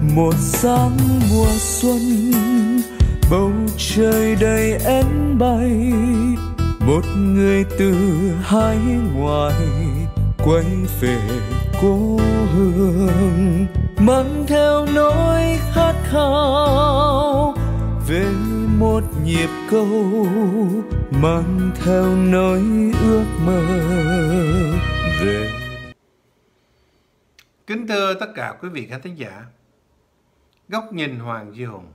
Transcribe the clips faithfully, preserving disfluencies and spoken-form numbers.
Một sáng mùa xuân, bầu trời đầy én bay, một người từ hải ngoại quay về cố hương, mang theo nỗi khát khao về một nhịp câu, mang theo nỗi ước mơ về. Kính thưa tất cả quý vị khán thính giả, Góc nhìn Hoàng Duy Hùng.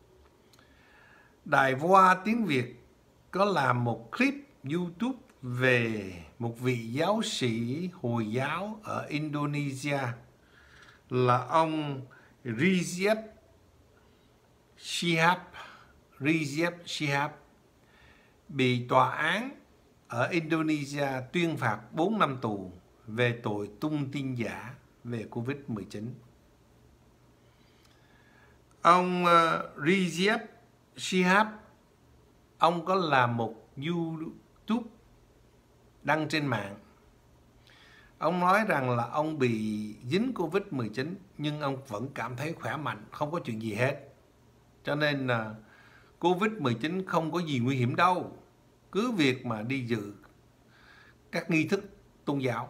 Đài Voa tiếng Việt có làm một clip YouTube về một vị giáo sĩ Hồi giáo ở Indonesia là ông Rizik Syihab. Rizik Syihab bị tòa án ở Indonesia tuyên phạt bốn năm tù về tội tung tin giả về Covid mười chín. Ông uh, Rizik Syihab, ông có làm một YouTube đăng trên mạng. Ông nói rằng là ông bị dính Covid mười chín nhưng ông vẫn cảm thấy khỏe mạnh, không có chuyện gì hết. Cho nên là uh, Covid mười chín không có gì nguy hiểm đâu. Cứ việc mà đi dự các nghi thức tôn giáo.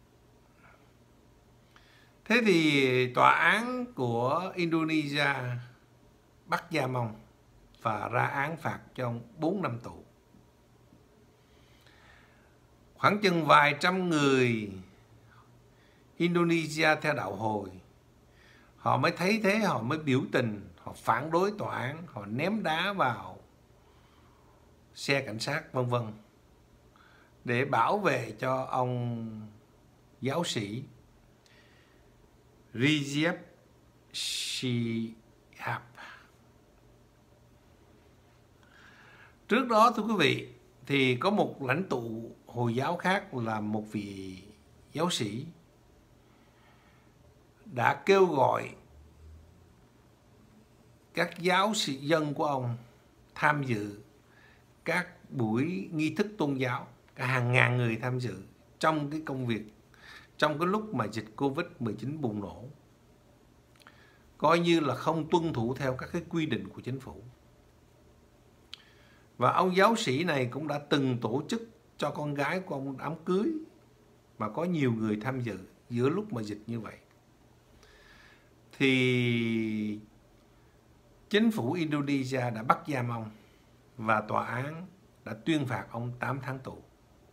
Thế thì tòa án của Indonesia bắt giam ông và ra án phạt cho ông bốn năm tù. Khoảng chừng vài trăm người Indonesia theo đạo Hồi, họ mới thấy thế, họ mới biểu tình, họ phản đối tòa án, họ ném đá vào xe cảnh sát vân vân để bảo vệ cho ông giáo sĩ Rizik Syihab. Trước đó thưa quý vị, thì có một lãnh tụ Hồi giáo khác là một vị giáo sĩ đã kêu gọi các giáo sĩ dân của ông tham dự các buổi nghi thức tôn giáo, cả hàng ngàn người tham dự trong cái công việc, trong cái lúc mà dịch Covid mười chín bùng nổ, coi như là không tuân thủ theo các cái quy định của chính phủ. Và ông giáo sĩ này cũng đã từng tổ chức cho con gái của ông đám cưới mà có nhiều người tham dự giữa lúc mà dịch như vậy. Thì chính phủ Indonesia đã bắt giam ông và tòa án đã tuyên phạt ông tám tháng tù.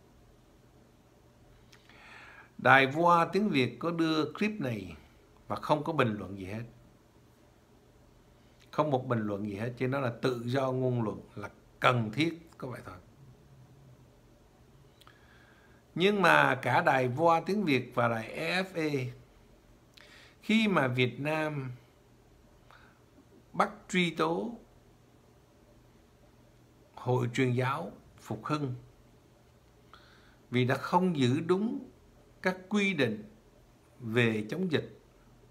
Đài Voa tiếng Việt có đưa clip này và không có bình luận gì hết. Không một bình luận gì hết, chứ nó là tự do ngôn luận, là cần thiết có vậy thôi. Nhưng mà cả Đài Voa tiếng Việt và Đài e ép a, khi mà Việt Nam bắt truy tố Hội Truyền giáo Phục Hưng vì đã không giữ đúng các quy định về chống dịch,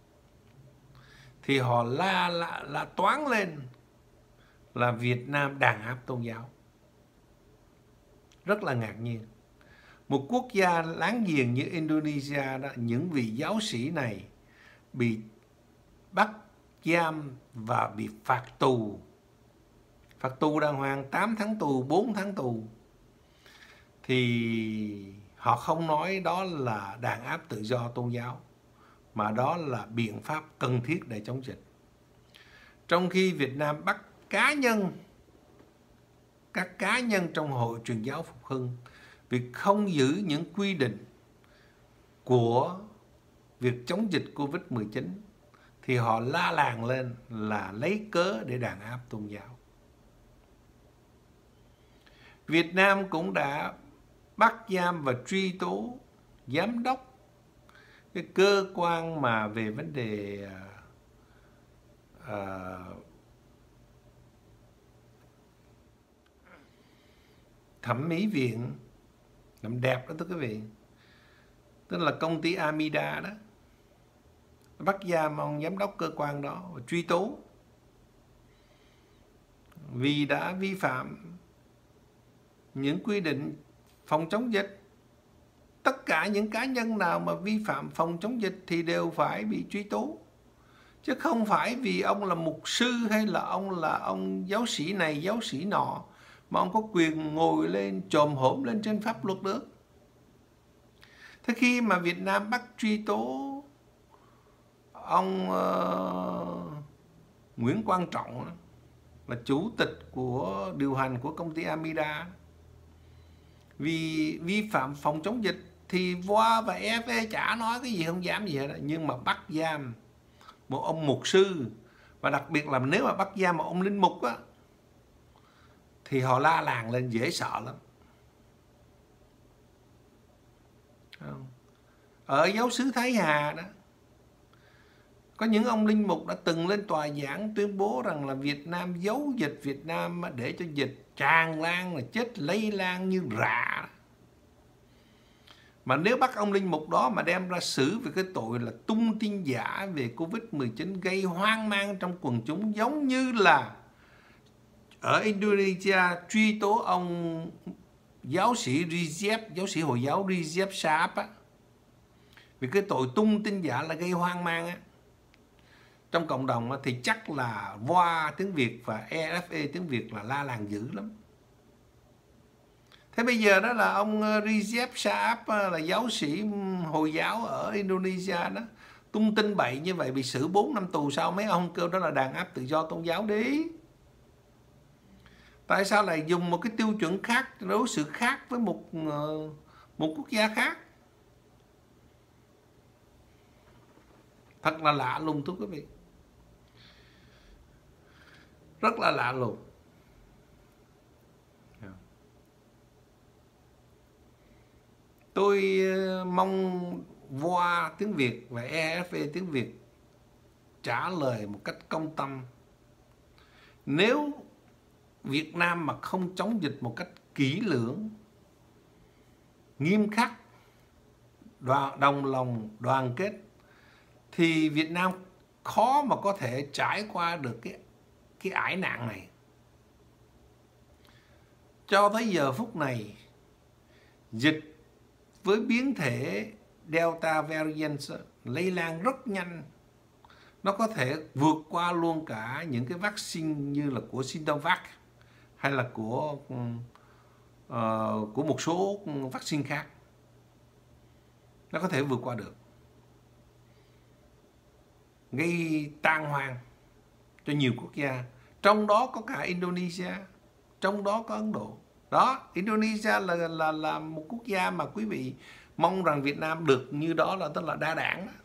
thì họ la la, la toáng lên là Việt Nam đàn áp tôn giáo. Rất là ngạc nhiên. Một quốc gia láng giềng như Indonesia đó, những vị giáo sĩ này bị bắt giam và bị phạt tù. Phạt tù đàng hoàng tám tháng tù, bốn tháng tù. Thì họ không nói đó là đàn áp tự do tôn giáo, mà đó là biện pháp cần thiết để chống dịch. Trong khi Việt Nam bắt cá nhân, các cá nhân trong Hội Truyền giáo Phục Hưng vì không giữ những quy định của việc chống dịch Covid mười chín, thì họ la làng lên là lấy cớ để đàn áp tôn giáo. Việt Nam cũng đã bắt giam và truy tố giám đốc cái cơ quan mà về vấn đề uh, uh, thẩm mỹ viện làm đẹp đó thưa quý vị, tức là công ty Amida đó, bắt giam ông giám đốc cơ quan đó và truy tố vì đã vi phạm những quy định phòng chống dịch. Tất cả những cá nhân nào mà vi phạm phòng chống dịch thì đều phải bị truy tố. chứ không phải vì ông là mục sư hay là ông là ông giáo sĩ này giáo sĩ nọ mà ông có quyền ngồi lên chồm hổm lên trên pháp luật được. Thế khi mà Việt Nam bắt truy tố ông uh, Nguyễn Quang Trọng là chủ tịch của điều hành của công ty Amida vì vi phạm phòng chống dịch, thì Voa và e ép e chả nói cái gì, không dám gì hết. Nhưng mà bắt giam một ông mục sư, và đặc biệt là nếu mà bắt giam một ông linh mục á, thì họ la làng lên dễ sợ lắm. Ở giáo xứ Thái Hà đó, có những ông linh mục đã từng lên tòa giảng tuyên bố rằng là Việt Nam giấu dịch, Việt Nam để cho dịch tràn lan, là chết lây lan như rạ. Mà nếu bắt ông linh mục đó mà đem ra xử về cái tội là tung tin giả về Covid mười chín, gây hoang mang trong quần chúng, giống như là ở Indonesia truy tố ông giáo sĩ Rizieq, giáo sĩ Hồi giáo Rizieq Shahab á, vì cái tội tung tin giả là gây hoang mang á trong cộng đồng á, thì chắc là Voa tiếng Việt và e ép e tiếng Việt là la làng dữ lắm. Thế bây giờ đó là ông Rizieq Shahab là giáo sĩ Hồi giáo ở Indonesia đó, tung tin bậy như vậy bị xử bốn năm tù, sao mấy ông kêu đó là đàn áp tự do tôn giáo đi? Tại sao lại dùng một cái tiêu chuẩn khác, đối xử khác với một một quốc gia khác? Thật là lạ lùng thưa quý vị. Rất là lạ lùng. Tôi mong Voa tiếng Việt và e ép e tiếng Việt trả lời một cách công tâm. Nếu Việt Nam mà không chống dịch một cách kỹ lưỡng, nghiêm khắc, đoàn, đồng lòng, đoàn kết, thì Việt Nam khó mà có thể trải qua được cái, cái ải nạn này. Cho tới giờ phút này, dịch với biến thể Delta variant lây lan rất nhanh. Nó có thể vượt qua luôn cả những cái vaccine như là của Sinovac hay là của uh, của một số vaccine khác. Nó có thể vượt qua được, gây tan hoang cho nhiều quốc gia, trong đó có cả Indonesia, trong đó có Ấn Độ. Đó, Indonesia là, là, là một quốc gia mà quý vị mong rằng Việt Nam được như đó, là tức là đa đảng đó.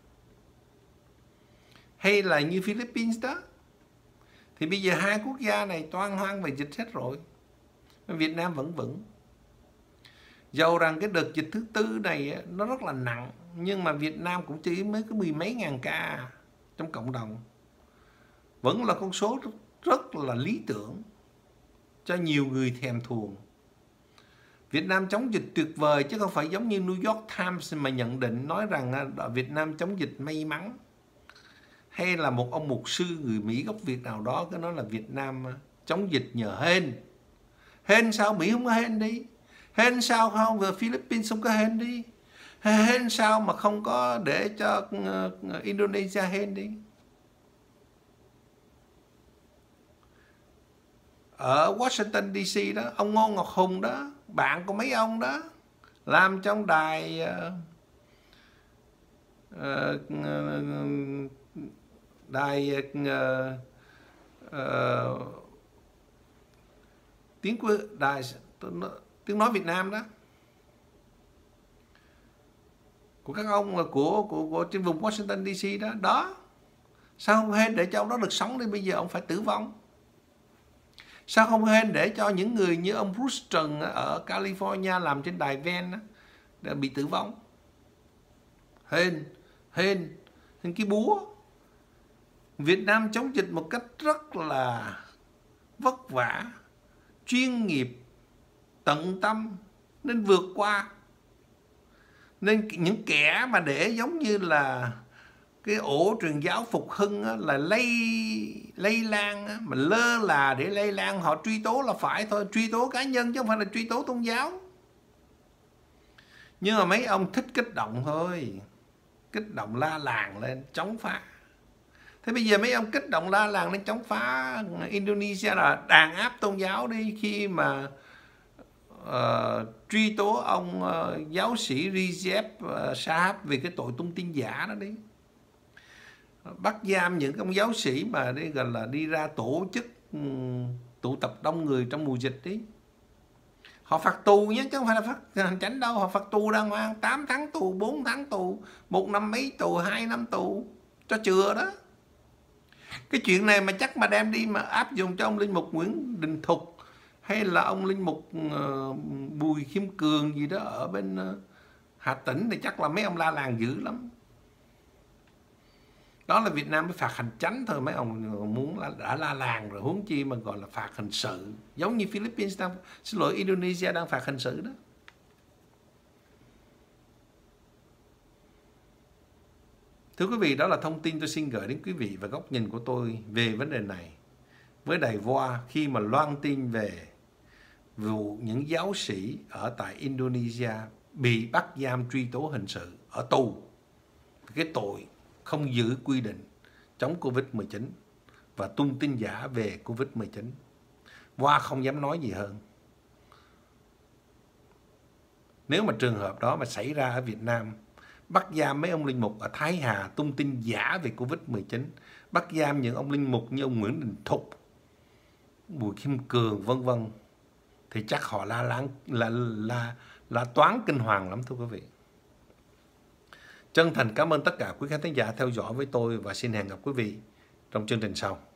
Hay là như Philippines đó. Thì bây giờ hai quốc gia này toan hoang về dịch hết rồi, Việt Nam vẫn vững. Dầu rằng cái đợt dịch thứ tư này nó rất là nặng, nhưng mà Việt Nam cũng chỉ mới có mười mấy ngàn ca trong cộng đồng. Vẫn là con số rất, rất là lý tưởng cho nhiều người thèm thuồng. Việt Nam chống dịch tuyệt vời, chứ không phải giống như New York Times mà nhận định nói rằng Việt Nam chống dịch may mắn. Hay là một ông mục sư người Mỹ gốc Việt nào đó cứ nói là Việt Nam chống dịch nhờ hên. Hên sao Mỹ không có hên đi? Hên sao không về Philippines không có hên đi? Hên sao mà không có để cho Indonesia hên đi? Ở Washington đê xê đó, ông Ngô Ngọc Hùng đó, bạn của mấy ông đó, làm trong đài uh, uh, đài uh, uh, tiếng đài tiếng nói Việt Nam đó, của các ông là của của của trên vùng Washington đê xê đó. Đó, sao không hên để cho ông đó được sống đi, bây giờ ông phải tử vong? Sao không hên để cho những người như ông Bruce Trần ở California làm trên đài ven đã bị tử vong? Hên, hên, hên cái búa. Việt Nam chống dịch một cách rất là vất vả, chuyên nghiệp, tận tâm nên vượt qua. Nên những kẻ mà để giống như là cái ổ truyền giáo Phục Hưng á, là lây lây lan á, mà lơ là để lây lan, họ truy tố là phải thôi, truy tố cá nhân chứ không phải là truy tố tôn giáo. Nhưng mà mấy ông thích kích động thôi, kích động la làng lên chống phá. Thế bây giờ mấy ông kích động la làng lên chống phá Indonesia là đàn áp tôn giáo đi, khi mà uh, truy tố ông uh, giáo sĩ Recep uh, Shahab vì cái tội tung tin giả đó đi. Bắt giam những ông giáo sĩ mà đi gần là đi ra tổ chức um, tụ tập đông người trong mùa dịch đi. Họ phạt tù nhé, chứ không phải là phạt hành chánh đâu. Họ phạt tù đàng hoàng, tám tháng tù, bốn tháng tù, một năm mấy tù, hai năm tù, cho chừa đó. Cái chuyện này mà chắc mà đem đi mà áp dụng cho ông Linh Mục Nguyễn Đình Thục hay là ông Linh Mục uh, Bùi Khiêm Cường gì đó ở bên uh, Hà Tĩnh thì chắc là mấy ông la làng dữ lắm. Đó là Việt Nam mới phạt hành chánh thôi, mấy ông muốn là đã la làng rồi, huống chi mà gọi là phạt hình sự, giống như Philippines đang, xin lỗi, Indonesia đang phạt hình sự đó. Thưa quý vị, đó là thông tin tôi xin gửi đến quý vị và góc nhìn của tôi về vấn đề này. Với Đài Voa khi mà loan tin về vụ những giáo sĩ ở tại Indonesia bị bắt giam truy tố hình sự ở tù, cái tội không giữ quy định chống Covid mười chín và tung tin giả về Covid mười chín. Voa không dám nói gì hơn. Nếu mà trường hợp đó mà xảy ra ở Việt Nam, bắt giam mấy ông linh mục ở Thái Hà tung tin giả về Covid mười chín, bắt giam những ông linh mục như ông Nguyễn Đình Thục, Bùi Khiêm Cường vân vân, thì chắc họ la láng là là là toán kinh hoàng lắm thưa quý vị. Chân thành cảm ơn tất cả quý khán thính giả theo dõi với tôi và xin hẹn gặp quý vị trong chương trình sau.